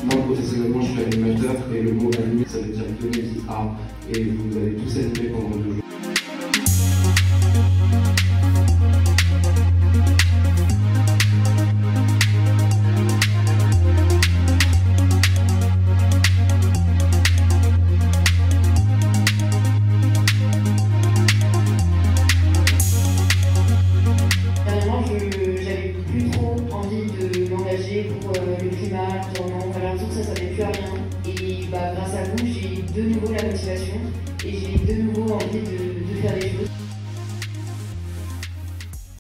Moi, professionnellement, je suis animateur et le mot animer, ça veut dire donner vie à. Et vous allez tous animer pendant 2 jours.